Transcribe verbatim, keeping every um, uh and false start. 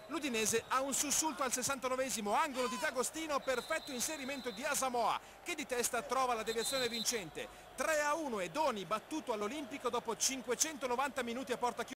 L'Udinese ha un sussulto al sessantanovesimo, angolo di D'Agostino, perfetto inserimento di Asamoah che di testa trova la deviazione vincente. tre a uno e Doni battuto all'Olimpico dopo cinquecentonovanta minuti a porta chiusa.